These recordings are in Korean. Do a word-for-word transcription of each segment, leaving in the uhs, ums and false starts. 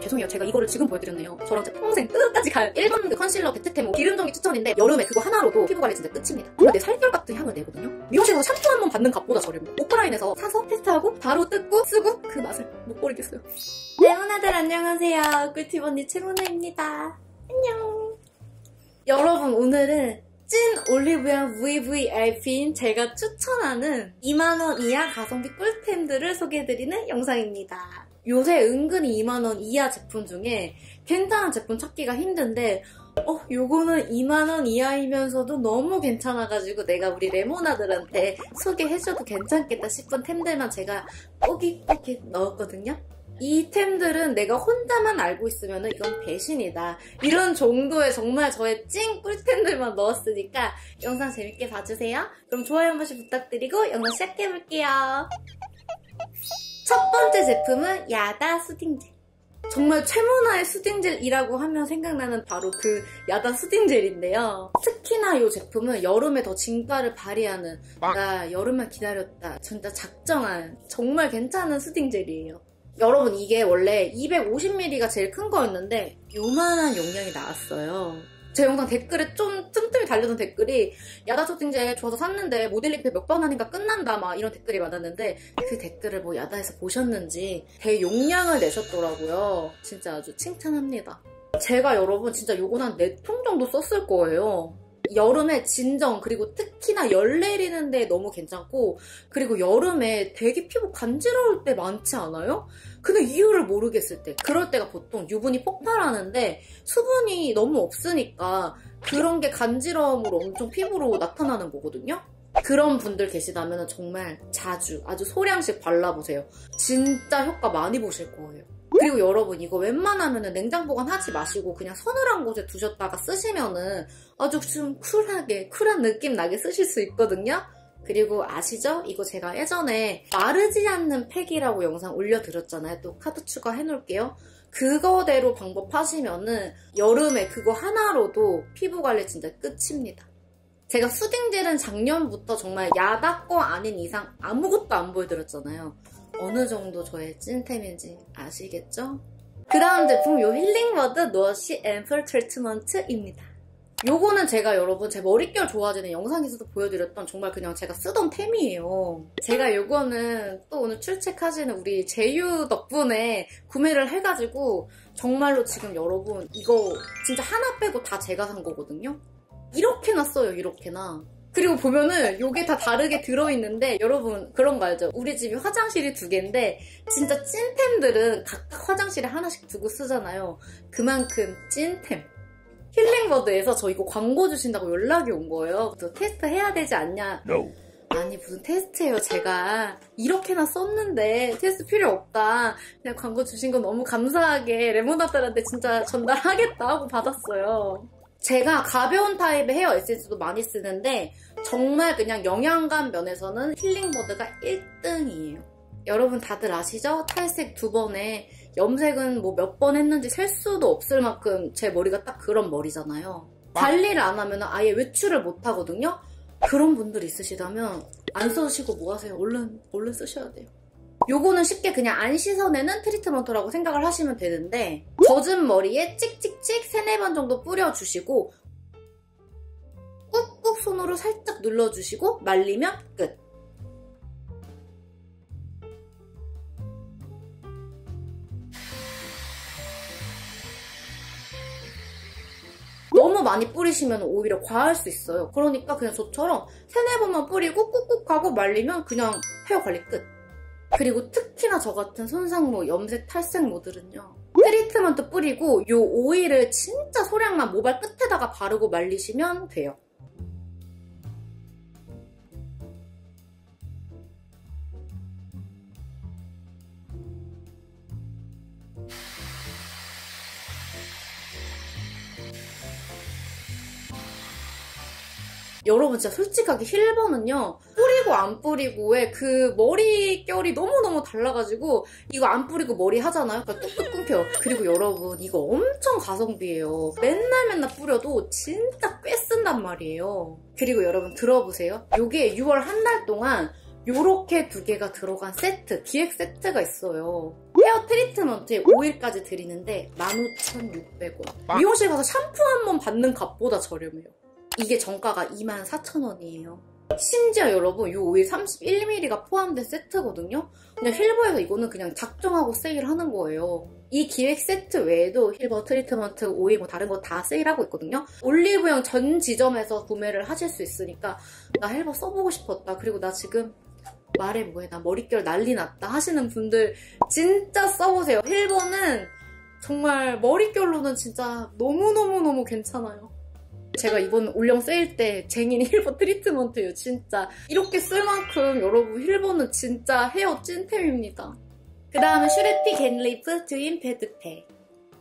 죄송해요. 제가 이거를 지금 보여드렸네요. 저랑 진짜 평생 끝까지 갈 일 번 그 컨실러 베트템 기름정리 추천인데 여름에 그거 하나로도 피부관리 진짜 끝입니다. 뭔가 내 살결 같은 향을 내거든요. 미용실에서 샴푸 한 번 받는 값보다 저렴해요. 오프라인에서 사서 테스트하고 바로 뜯고 쓰고 그 맛을 못 버리겠어요. 레모나들 안녕하세요. 꿀팁 언니 최모나입니다. 안녕. 여러분 오늘은 찐 올리브영 브이브이아이피인 제가 추천하는 이만 원 이하 가성비 꿀템들을 소개해드리는 영상입니다. 요새 은근히 이만 원 이하 제품 중에 괜찮은 제품 찾기가 힘든데 어 요거는 이만 원 이하이면서도 너무 괜찮아가지고 내가 우리 레모나들한테 소개해줘도 괜찮겠다 싶은 템들만 제가 뽀깃뽀깃 넣었거든요. 이 템들은 내가 혼자만 알고 있으면 이건 배신이다. 이런 정도의 정말 저의 찐 꿀템들만 넣었으니까 영상 재밌게 봐주세요. 그럼 좋아요 한 번씩 부탁드리고 영상 시작해볼게요. 첫 번째 제품은 야다 수딩젤. 정말 최모나의 수딩젤이라고 하면 생각나는 바로 그 야다 수딩젤인데요. 특히나 이 제품은 여름에 더 진가를 발휘하는 나 여름만 기다렸다 진짜 작정한 정말 괜찮은 수딩젤이에요. 여러분 이게 원래 이백오십 밀리리터가 제일 큰 거였는데 요만한 용량이 나왔어요. 제 영상 댓글에 좀 틈틈이 달려던 댓글이 야다 수딩젤 좋아서 샀는데 모델 리필 몇 번 하니까 끝난다 막 이런 댓글이 많았는데 그 댓글을 뭐 야다에서 보셨는지 대용량을 내셨더라고요. 진짜 아주 칭찬합니다. 제가 여러분 진짜 요건 한 네 통 정도 썼을 거예요. 여름에 진정 그리고 특히나 열 내리는데 너무 괜찮고 그리고 여름에 되게 피부 간지러울 때 많지 않아요? 근데 이유를 모르겠을 때 그럴 때가 보통 유분이 폭발하는데 수분이 너무 없으니까 그런 게 간지러움으로 엄청 피부로 나타나는 거거든요? 그런 분들 계시다면 정말 자주 아주 소량씩 발라보세요. 진짜 효과 많이 보실 거예요. 그리고 여러분 이거 웬만하면 냉장 보관하지 마시고 그냥 서늘한 곳에 두셨다가 쓰시면은 아주 좀 쿨하게 쿨한 느낌 나게 쓰실 수 있거든요. 그리고 아시죠? 이거 제가 예전에 마르지 않는 팩이라고 영상 올려드렸잖아요. 또 카드 추가해놓을게요. 그거대로 방법 하시면은 여름에 그거 하나로도 피부 관리 진짜 끝입니다. 제가 수딩젤은 작년부터 정말 야다 거 아닌 이상 아무것도 안 보여드렸잖아요. 어느 정도 저의 찐템인지 아시겠죠? 그 다음 제품 요 힐링버드 노어시 앰플 트리트먼트입니다. 요거는 제가 여러분 제 머릿결 좋아지는 영상에서도 보여드렸던 정말 그냥 제가 쓰던 템이에요. 제가 요거는 또 오늘 출첵하시는 우리 제유 덕분에 구매를 해가지고 정말로 지금 여러분 이거 진짜 하나 빼고 다 제가 산 거거든요? 이렇게나 써요, 이렇게나. 그리고 보면은 요게 다 다르게 들어있는데 여러분 그런 거 알죠? 우리 집이 화장실이 두 개인데 진짜 찐템들은 각각 화장실에 하나씩 두고 쓰잖아요. 그만큼 찐템. 힐링버드에서 저 이거 광고 주신다고 연락이 온 거예요. 또 테스트 해야 되지 않냐? No. 아니 무슨 테스트예요. 제가 이렇게나 썼는데 테스트 필요 없다. 그냥 광고 주신 거 너무 감사하게 레모나들한테 진짜 전달하겠다 하고 받았어요. 제가 가벼운 타입의 헤어 에센스도 많이 쓰는데 정말 그냥 영양감 면에서는 힐링버드가 일 등이에요. 여러분 다들 아시죠? 탈색 두 번에 염색은 뭐 몇 번 했는지 셀 수도 없을 만큼 제 머리가 딱 그런 머리잖아요. 관리를 안 하면 아예 외출을 못 하거든요? 그런 분들 있으시다면 안 써시고 뭐 하세요? 얼른 얼른 쓰셔야 돼요. 요거는 쉽게 그냥 안 씻어내는 트리트먼트라고 생각을 하시면 되는데 젖은 머리에 찍찍찍 세네 번 정도 뿌려주시고 꾹꾹 손으로 살짝 눌러주시고 말리면 끝. 너무 많이 뿌리시면 오히려 과할 수 있어요. 그러니까 그냥 저처럼 세네 번만 뿌리고 꾹꾹 하고 말리면 그냥 헤어 관리 끝. 그리고 특히나 저 같은 손상모, 염색, 탈색 모들은요. 트리트먼트 뿌리고 요 오일을 진짜 소량만 모발 끝에다가 바르고 말리시면 돼요. 여러분 진짜 솔직하게 힐버는요 뿌리고 안 뿌리고의 그 머리결이 너무너무 달라가지고 이거 안 뿌리고 머리 하잖아요? 그러니까 뚝뚝 끊겨요. 그리고 여러분 이거 엄청 가성비예요. 맨날 맨날 뿌려도 진짜 꽤 쓴단 말이에요. 그리고 여러분 들어보세요. 요게 유월 한 달 동안 요렇게 두 개가 들어간 세트, 기획 세트가 있어요. 헤어 트리트먼트에 오일까지 드리는데 만 오천육백 원. 미용실 가서 샴푸 한 번 받는 값보다 저렴해요. 이게 정가가 이만 사천 원이에요. 심지어 여러분 이 오일 삼십일 밀리리터가 포함된 세트거든요. 그냥 힐버에서 이거는 그냥 작정하고 세일하는 거예요. 이 기획 세트 외에도 힐버 트리트먼트, 오일 뭐 다른 거 다 세일하고 있거든요. 올리브영 전 지점에서 구매를 하실 수 있으니까 나 힐버 써보고 싶었다. 그리고 나 지금 말해 뭐해 나 머릿결 난리 났다 하시는 분들 진짜 써보세요. 힐버는 정말 머릿결로는 진짜 너무너무너무 괜찮아요. 제가 이번 올영 세일 때 쟁인 힐버 트리트먼트예요. 진짜 이렇게 쓸 만큼 여러분 힐버는 진짜 헤어 찐템입니다. 그 다음은 슈레피 겐리프 드림 패드팩.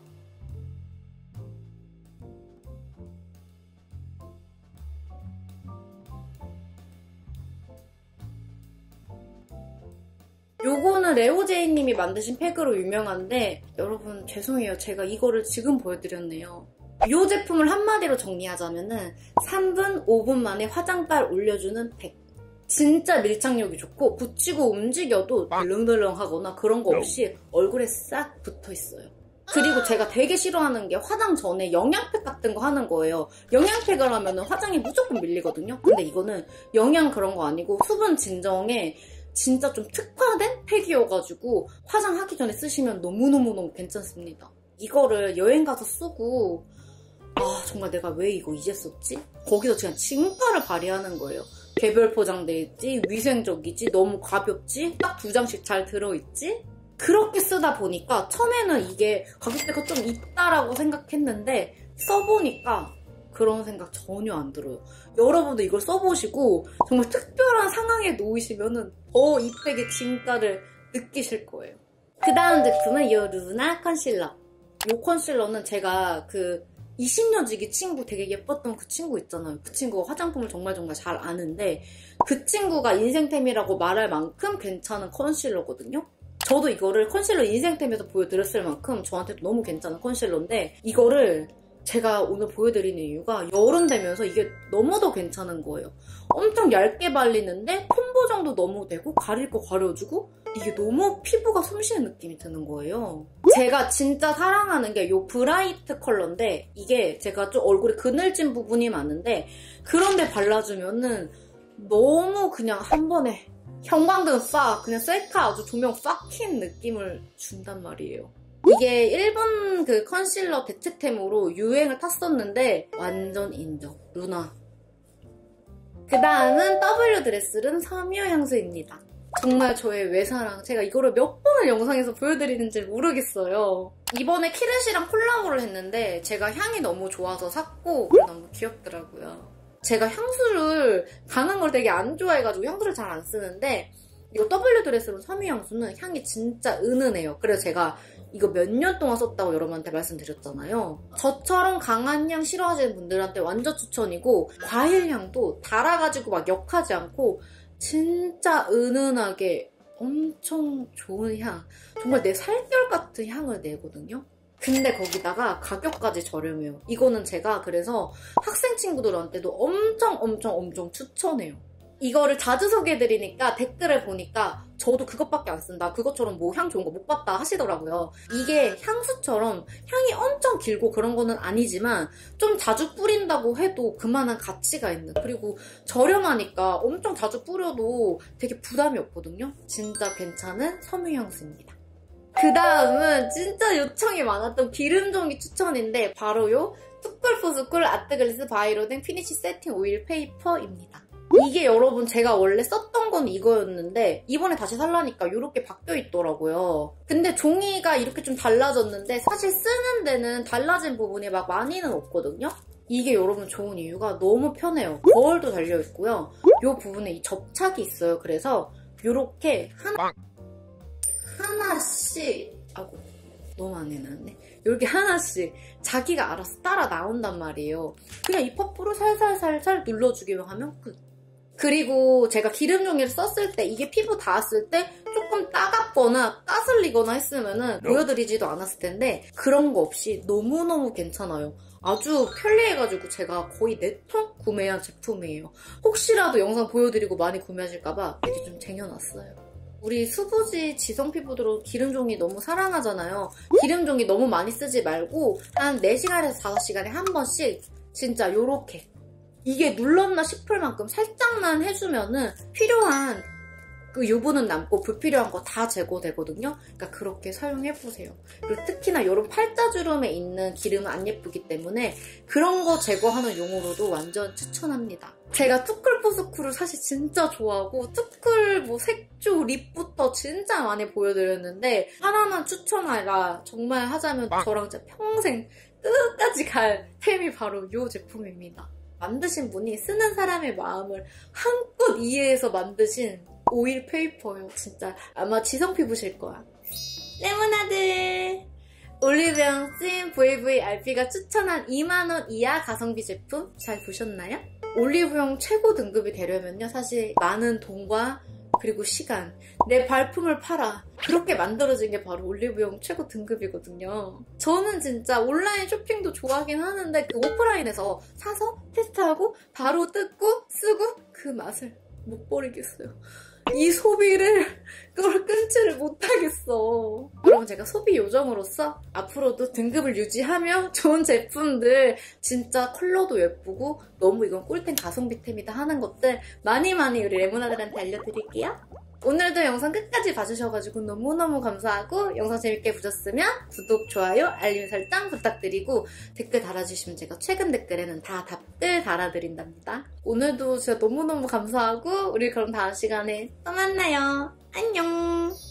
요거는 레오제이님이 만드신 팩으로 유명한데 여러분 죄송해요. 제가 이거를 지금 보여드렸네요. 이 제품을 한마디로 정리하자면은 삼 분, 오 분 만에 화장빨 올려주는 팩. 진짜 밀착력이 좋고 붙이고 움직여도 덜렁덜렁하거나 그런 거 없이 얼굴에 싹 붙어있어요. 그리고 제가 되게 싫어하는 게 화장 전에 영양팩 같은 거 하는 거예요. 영양팩을 하면은 화장이 무조건 밀리거든요. 근데 이거는 영양 그런 거 아니고 수분 진정에 진짜 좀 특화된 팩이어가지고 화장하기 전에 쓰시면 너무너무너무 괜찮습니다. 이거를 여행 가서 쓰고 아 정말 내가 왜 이거 이제 썼지? 거기서 그냥 진가를 발휘하는 거예요. 개별 포장돼 있지, 위생적이지, 너무 가볍지, 딱 두 장씩 잘 들어있지? 그렇게 쓰다 보니까 처음에는 이게 가격대가 좀 있다라고 생각했는데 써보니까 그런 생각 전혀 안 들어요. 여러분도 이걸 써보시고 정말 특별한 상황에 놓이시면은 더 이 팩의 진가를 느끼실 거예요. 그 다음 제품은 이 루나 컨실러. 이 컨실러는 제가 그 이십 년 지기 친구 되게 예뻤던 그 친구 있잖아요. 그 친구가 화장품을 정말 정말 잘 아는데 그 친구가 인생템이라고 말할 만큼 괜찮은 컨실러거든요. 저도 이거를 컨실러 인생템에서 보여드렸을 만큼 저한테도 너무 괜찮은 컨실러인데 이거를 제가 오늘 보여드리는 이유가 여름 되면서 이게 너무도 괜찮은 거예요. 엄청 얇게 발리는데 콤보 정도 너무 되고 가릴 거 가려주고 이게 너무 피부가 숨쉬는 느낌이 드는 거예요. 제가 진짜 사랑하는 게 이 브라이트 컬러인데 이게 제가 좀 얼굴에 그늘진 부분이 많은데 그런데 발라주면은 너무 그냥 한 번에 형광등 싹 그냥 셀카 아주 조명 싹 킨 느낌을 준단 말이에요. 이게 일본 그 컨실러 대체템으로 유행을 탔었는데 완전 인정. 루나. 그 다음은 W 드레스룸 섬유 향수입니다. 정말 저의 외사랑. 제가 이거를 몇 번을 영상에서 보여드리는지 모르겠어요. 이번에 키르시랑 콜라보를 했는데 제가 향이 너무 좋아서 샀고 너무 귀엽더라고요. 제가 향수를 강한 걸 되게 안 좋아해가지고 향수를 잘 안 쓰는데 이거 W 드레스룸 섬유 향수는 향이 진짜 은은해요. 그래서 제가 이거 몇 년 동안 썼다고 여러분한테 말씀드렸잖아요. 저처럼 강한 향 싫어하시는 분들한테 완전 추천이고 과일 향도 달아가지고 막 역하지 않고 진짜 은은하게 엄청 좋은 향. 정말 내 살결 같은 향을 내거든요. 근데 거기다가 가격까지 저렴해요. 이거는 제가 그래서 학생 친구들한테도 엄청 엄청 엄청 추천해요. 이거를 자주 소개해드리니까 댓글을 보니까 저도 그것밖에 안 쓴다. 그것처럼 뭐 향 좋은 거 못 봤다 하시더라고요. 이게 향수처럼 향이 엄청 길고 그런 거는 아니지만 좀 자주 뿌린다고 해도 그만한 가치가 있는 그리고 저렴하니까 엄청 자주 뿌려도 되게 부담이 없거든요. 진짜 괜찮은 섬유 향수입니다. 그 다음은 진짜 요청이 많았던 기름종이 추천인데 바로 요 투쿨포스쿨 아트글리스 바이로댕 피니쉬 세팅 오일 페이퍼입니다. 이게 여러분 제가 원래 썼던 건 이거였는데 이번에 다시 살라니까 이렇게 바뀌어 있더라고요. 근데 종이가 이렇게 좀 달라졌는데 사실 쓰는 데는 달라진 부분이 막 많이는 없거든요. 이게 여러분 좋은 이유가 너무 편해요. 거울도 달려있고요. 이 부분에 이 접착이 있어요. 그래서 이렇게 하나 하나씩 아이고 너무 안 해놨네. 이렇게 하나씩 자기가 알아서 따라 나온단 말이에요. 그냥 이 퍼프로 살살살살 눌러주기만 하면 끝. 그리고 제가 기름 종이를 썼을 때 이게 피부 닿았을 때 조금 조금 따갑거나 까슬리거나 했으면은 보여드리지도 않았을 텐데 그런 거 없이 너무너무 괜찮아요. 아주 편리해가지고 제가 거의 네 통 구매한 제품이에요. 혹시라도 영상 보여드리고 많이 구매하실까봐 미리 좀 쟁여놨어요. 우리 수부지 지성 피부들은 기름종이 너무 사랑하잖아요. 기름종이 너무 많이 쓰지 말고 한 네 시간에서 다섯 시간에 한 번씩 진짜 요렇게 이게 눌렀나 싶을 만큼 살짝만 해주면은 필요한 그 유분은 남고 불필요한 거 다 제거되거든요. 그러니까 그렇게 사용해보세요. 그리고 특히나 이런 팔자주름에 있는 기름은 안 예쁘기 때문에 그런 거 제거하는 용으로도 완전 추천합니다. 제가 투쿨포스쿨을 사실 진짜 좋아하고 투쿨 뭐 색조, 립부터 진짜 많이 보여드렸는데 하나만 추천하라 정말 하자면 저랑 진짜 평생 끝까지 갈 템이 바로 이 제품입니다. 만드신 분이 쓰는 사람의 마음을 한껏 이해해서 만드신 오일 페이퍼예요. 진짜 아마 지성 피부실 거야. 레모나드! 올리브영 씬 브이브이알피가 추천한 이만 원 이하 가성비 제품 잘 보셨나요? 올리브영 최고 등급이 되려면요 사실 많은 돈과 그리고 시간, 내 발품을 팔아 그렇게 만들어진 게 바로 올리브영 최고 등급이거든요. 저는 진짜 온라인 쇼핑도 좋아하긴 하는데 그 오프라인에서 사서 테스트하고 바로 뜯고 쓰고 그 맛을 못 버리겠어요. 이 소비를 그걸 끊지를 못하겠어. 여러분 제가 소비 요정으로서 앞으로도 등급을 유지하며 좋은 제품들 진짜 컬러도 예쁘고 너무 이건 꿀템 가성비템이다 하는 것들 많이 많이 우리 레모나들한테 알려드릴게요. 오늘도 영상 끝까지 봐주셔가지고 너무너무 감사하고 영상 재밌게 보셨으면 구독, 좋아요, 알림 설정 부탁드리고 댓글 달아주시면 제가 최근 댓글에는 다 답글 달아드린답니다. 오늘도 진짜 너무너무 감사하고 우리 그럼 다음 시간에 또 만나요. 안녕!